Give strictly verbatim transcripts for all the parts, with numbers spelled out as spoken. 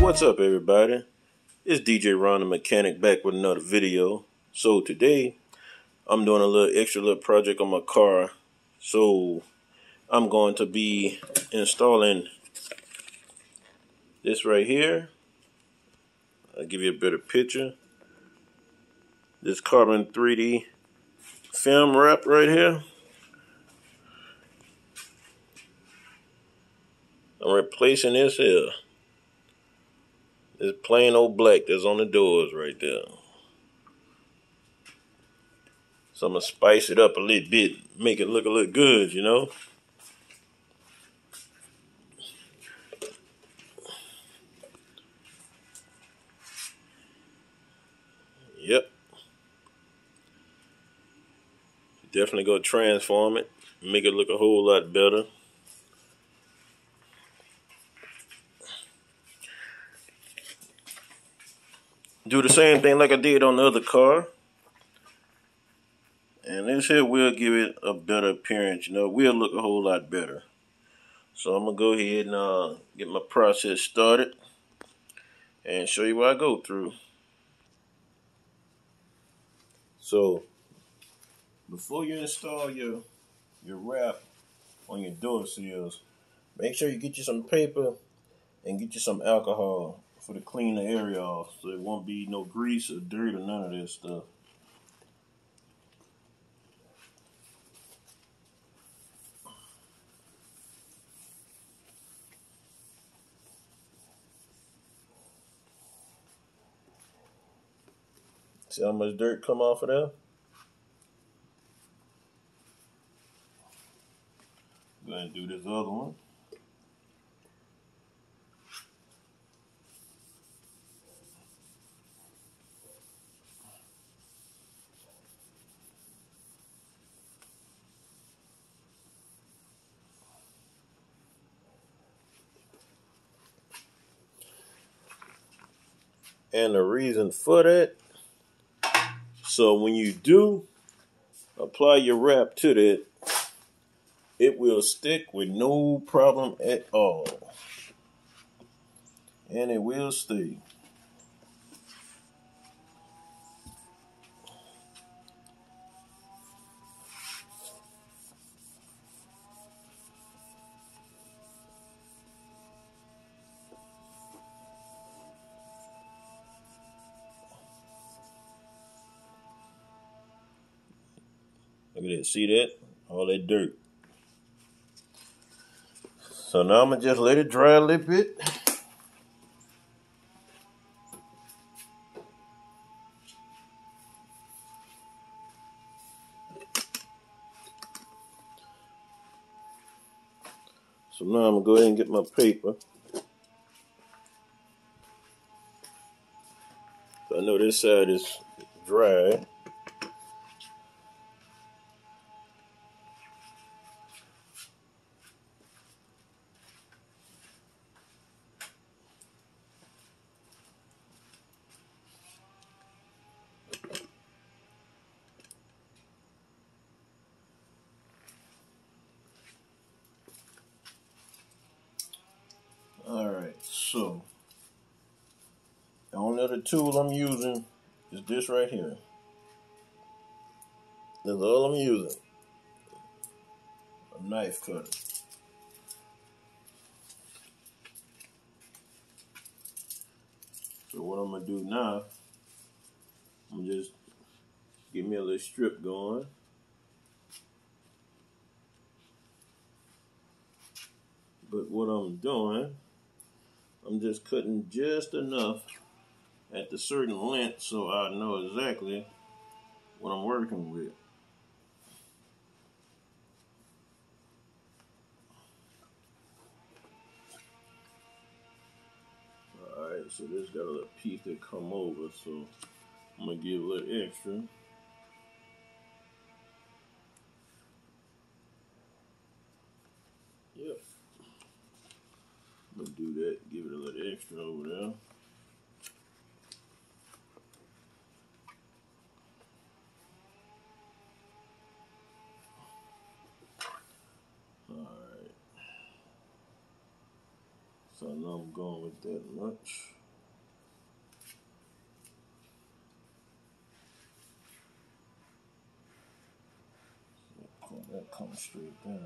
What's up, everybody? It's D J Ron the Mechanic back with another video. So today I'm doing a little extra little project on my car. So I'm going to be installing this right here. I'll give you a better picture. This carbon three D film wrap right here. I'm replacing this here. This plain old black that's on the doors right there. So I'm going to spice it up a little bit, make it look a little good, you know. Yep. Definitely go transform it, make it look a whole lot better. Do the same thing like I did on the other car. And this here will give it a better appearance, you know, will look a whole lot better. So I'm going to go ahead and uh, get my process started and show you what I go through. So before you install your, your wrap on your door seals, make sure you get you some paper and get you some alcohol for to clean the area off, so it won't be no grease or dirt or none of this stuff. See how much dirt come off of there? Go ahead and do this other one. And the reason for that, so when you do apply your wrap to that, it will stick with no problem at all. And it will stay. Look at that, see that? All that dirt. So now I'm going to just let it dry a little bit. So now I'm going to go ahead and get my paper. So I know this side is dry. Alright, so the only other tool I'm using is this right here. That's all I'm using. A knife cutter. So what I'm going to do now, I'm going to just get me a little strip going. But what I'm doing, I'm just cutting just enough at the certain length so I know exactly what I'm working with. Alright, so this got a little piece that come over, so I'm going to give a little extra. Yep. I'm going to do that, give it a little extra over there. Alright. So now I'm going with that much. So that comes straight down.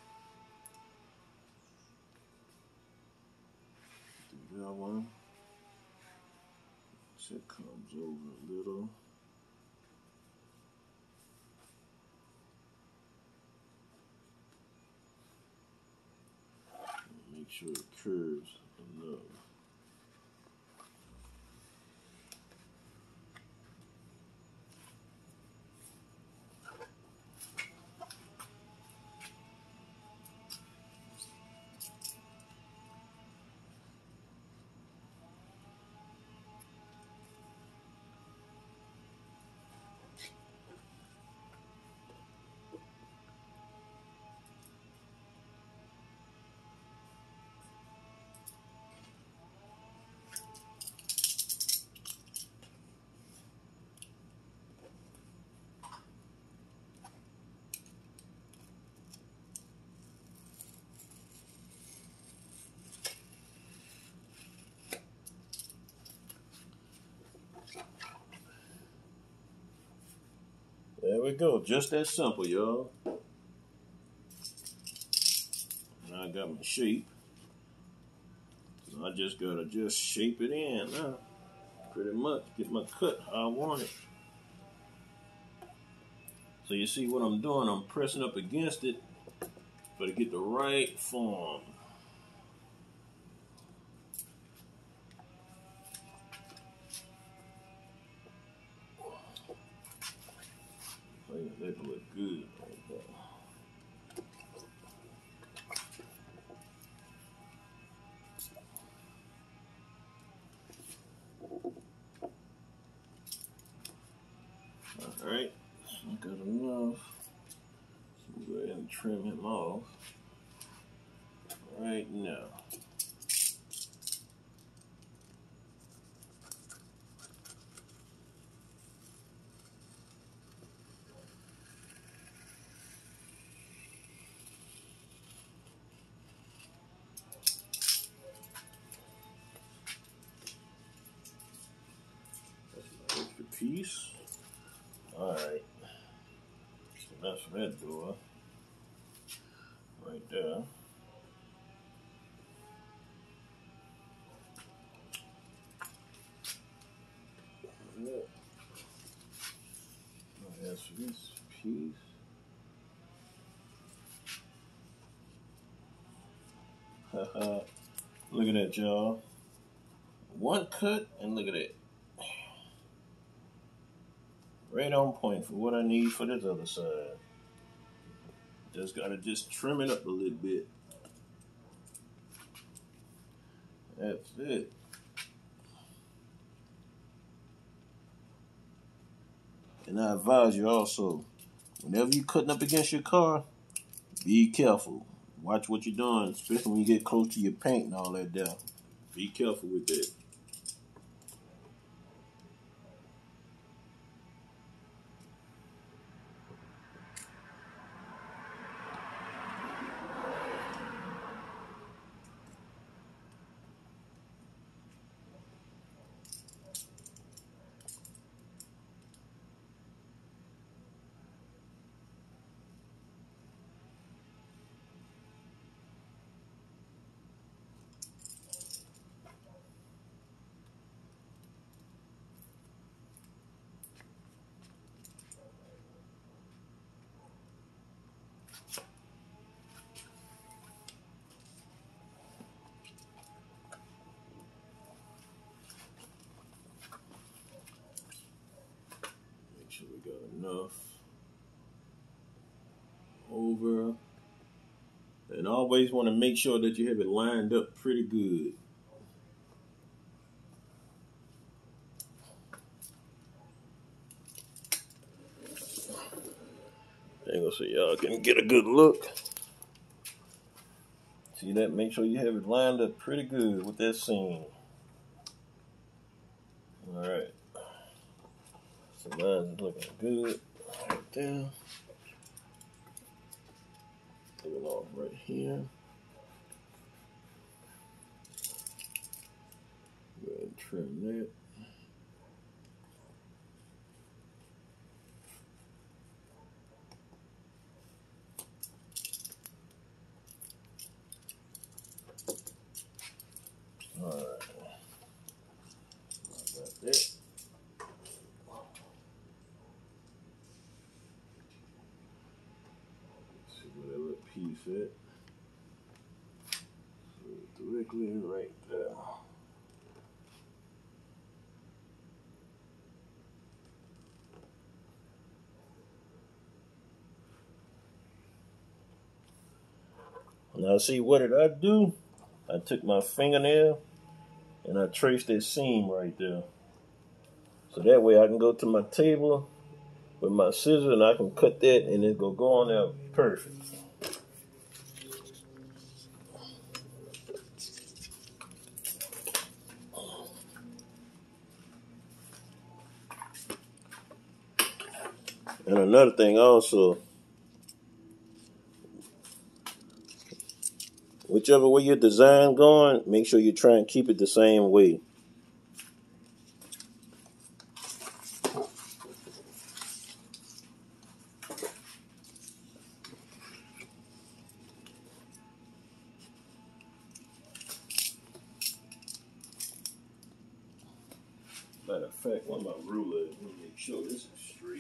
Do that one. So it comes over a little. Make sure it curves enough. There we go. Just that simple, y'all. Now I got my shape. So I just gotta just shape it in now. Pretty much get my cut how I want it. So you see what I'm doing? I'm pressing up against it for to get the right form. That look good right there. All right, I got enough. So go ahead and trim him off right now. That's my extra piece. All right, so that's for that door right there. As for this piece, haha, look at that, y'all. One cut, and look at that. Right on point for what I need for this other side. Just gotta just trim it up a little bit. That's it. And I advise you also, whenever you're cutting up against your car, be careful. Watch what you're doing, especially when you get close to your paint and all that there. Be careful with that. Make sure we got enough over. And always want to make sure that you have it lined up pretty good. Angle so y'all can get a good look. See that? Make sure you have it lined up pretty good with that seam. Alright. So mine's looking good right there. Take it off right here. Go ahead and trim that. fit. Directly right there. Now see, what did I do? I took my fingernail and I traced that seam right there. So that way I can go to my table with my scissors and I can cut that and it's gonna go on there perfect. And another thing also, whichever way your design going, make sure you try and keep it the same way. Matter of fact, one of my rulers, let me make sure this is straight.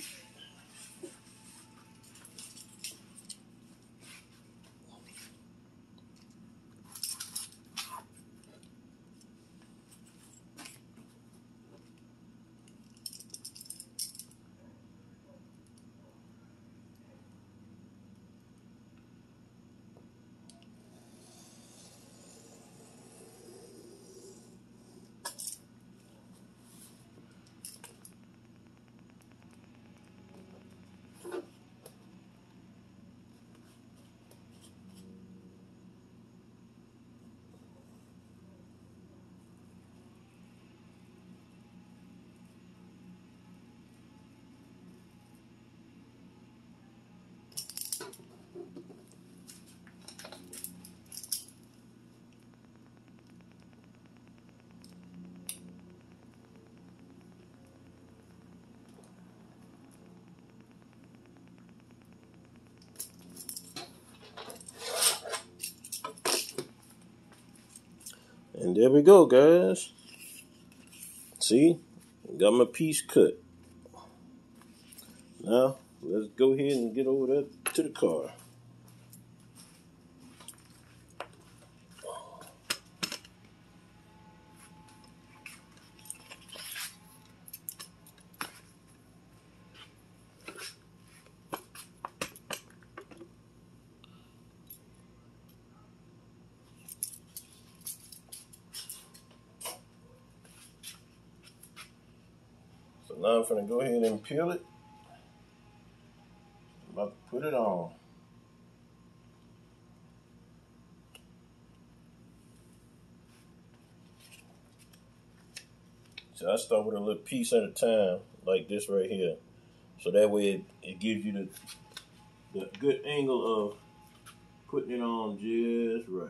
And there we go, guys. See, got my piece cut. Now, let's go ahead and get over there to the car. So now I'm going to go ahead and peel it. I'm about to put it on. So I start with a little piece at a time, like this right here. So that way it, it gives you the, the good angle of putting it on just right.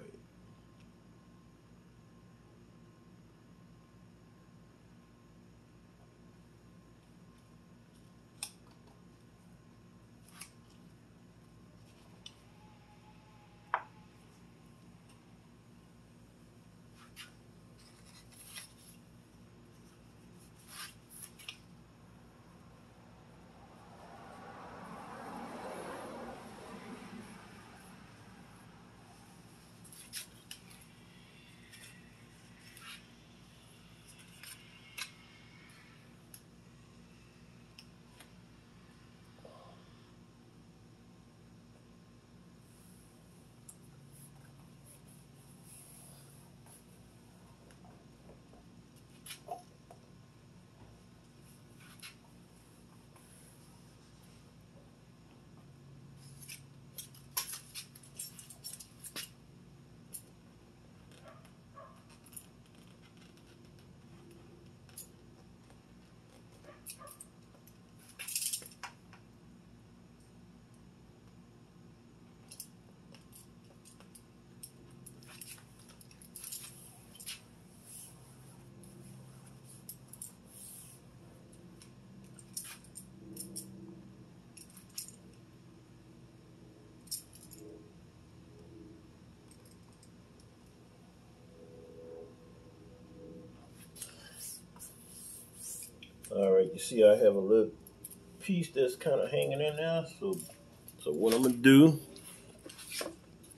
All right, you see I have a little piece that's kind of hanging in there. So, so what I'm gonna do,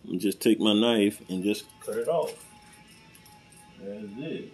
And just take my knife and just cut it off. That's it.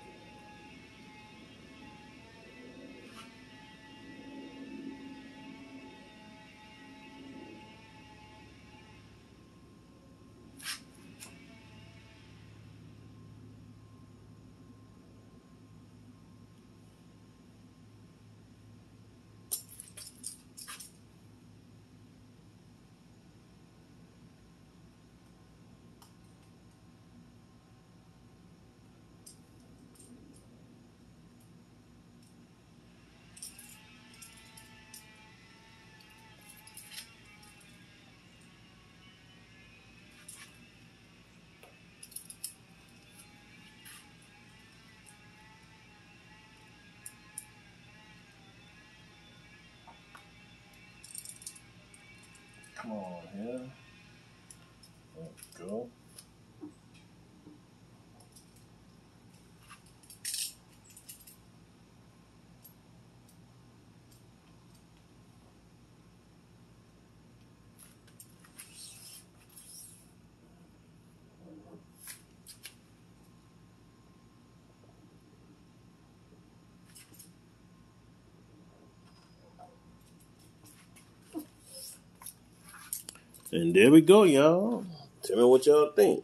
Come on here. There we go. And there we go, y'all. Tell me what y'all think.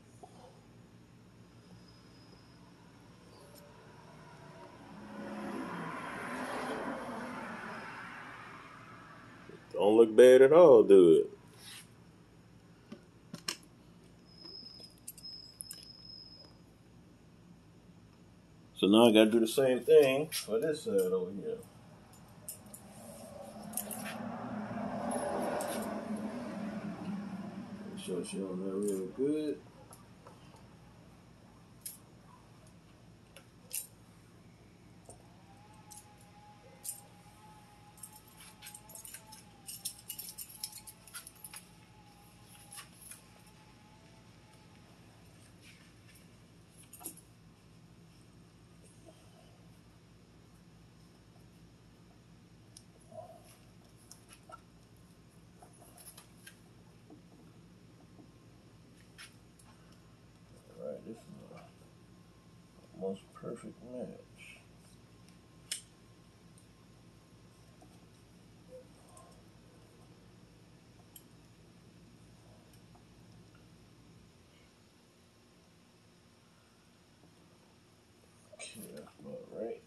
Don't look bad at all, do it? So now I gotta do the same thing for this side over here. Make sure she on there real good. Alright, this is a almost perfect match. Okay, that's about right.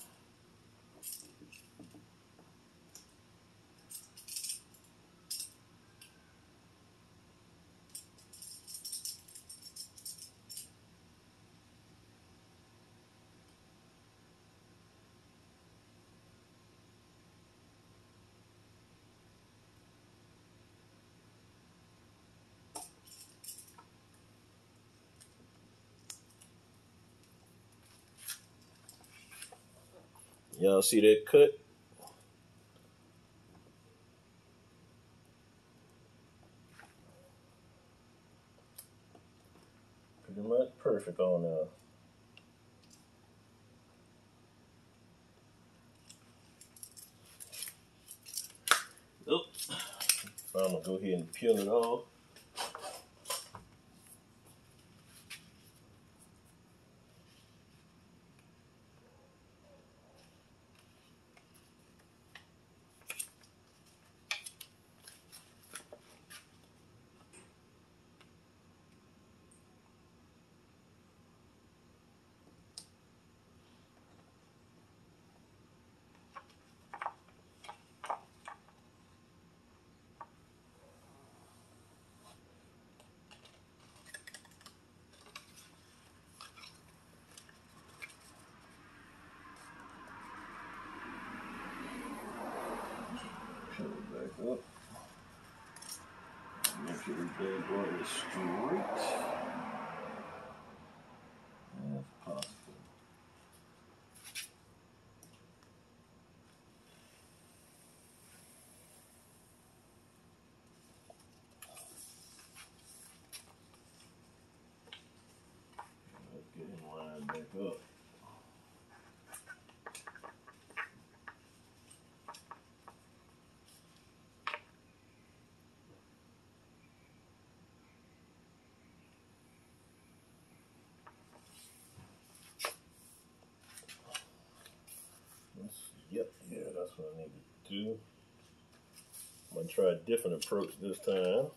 Y'all see that cut? Pretty much perfect on there. Oops. I'm gonna go ahead and peel it off. Peel it back up. Make sure the bad boy is straight as possible. Let's get him lined back up. to. I'm gonna try a different approach this time.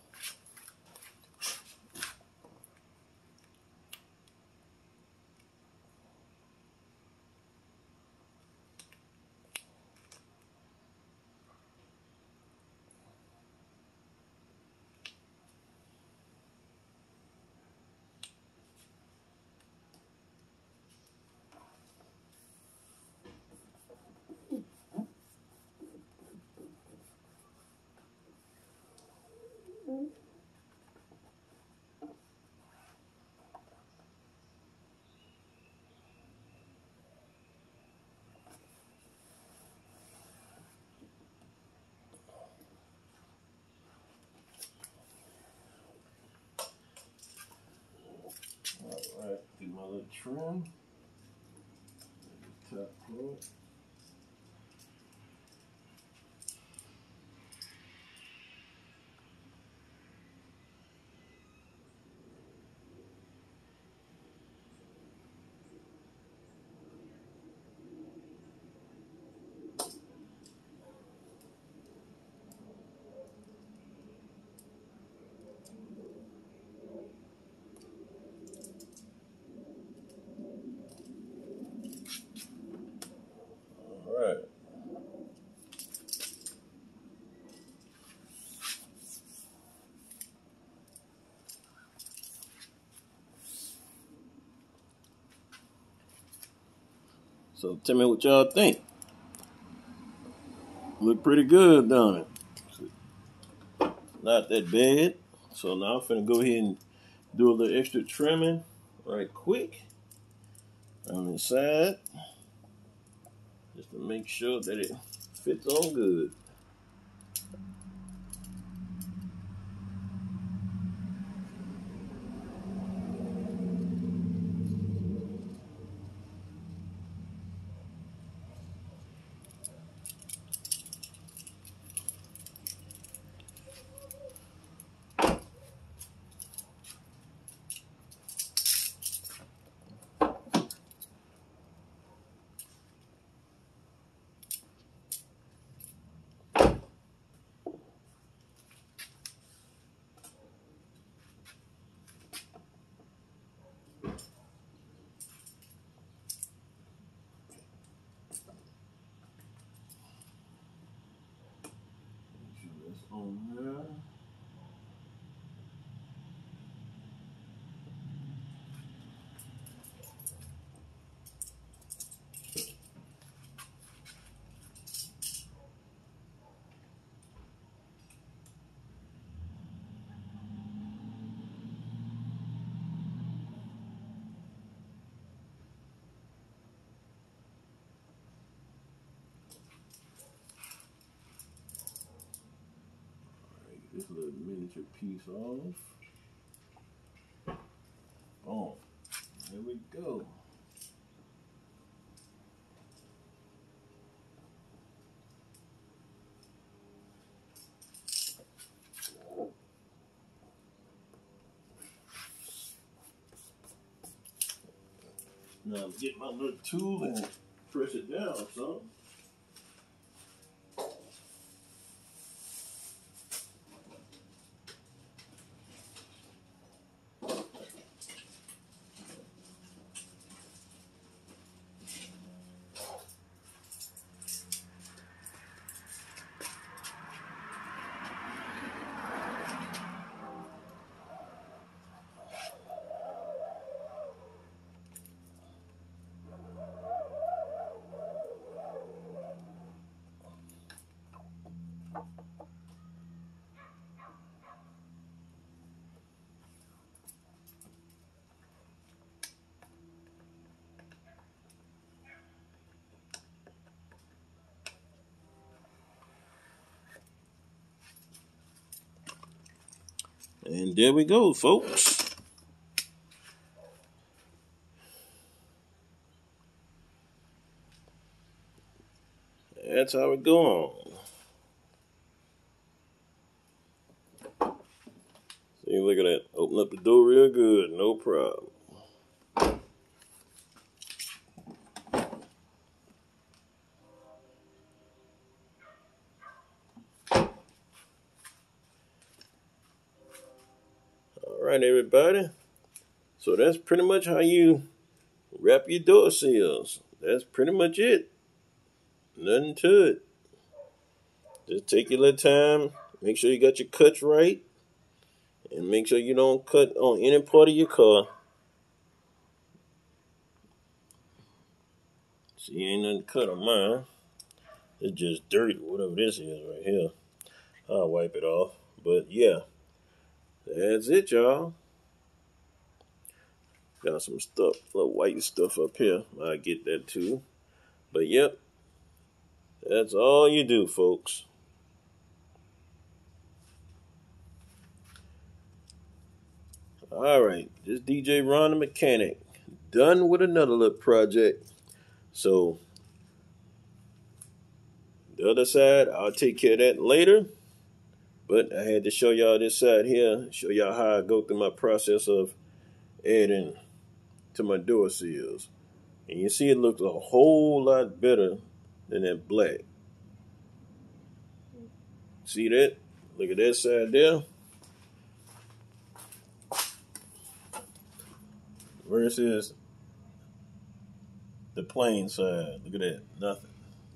Alright, do my little trim. Top part. Alright. So tell me what y'all think. Look pretty good, don't it? Not that bad. So now I'm finna go ahead and do a little extra trimming right quick on the side, just to make sure that it fits on good. On there. Alright, this little miniature piece off. Boom. There we go. Now get my little tool and press it down or something. And there we go, folks. That's how it go on. See, look at that. Open up the door real good, no problem. right, everybody. So that's pretty much how you wrap your door seals. That's pretty much it. Nothing to it. Just take your little time. Make sure you got your cuts right. And make sure you don't cut on any part of your car. See, ain't nothing cut on mine. It's just dirt, whatever this is right here. I'll wipe it off. But yeah, that's it, y'all. Got some stuff, little white stuff up here. I'll get that too. But yep, that's all you do, folks. All right, this D J Ron the Mechanic, done with another little project. So the other side, I'll take care of that later. But I had to show y'all this side here, show y'all how I go through my process of adding to my door seals. And you see it looks a whole lot better than that black. See that? Look at that side there. Versus the plain side. Look at that. Nothing.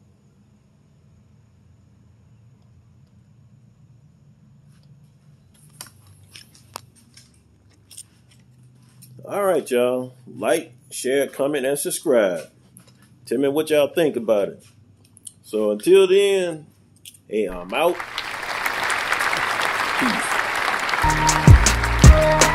All right, y'all. Like, share, comment, and subscribe. Tell me what y'all think about it. So until then, hey, I'm out. Peace.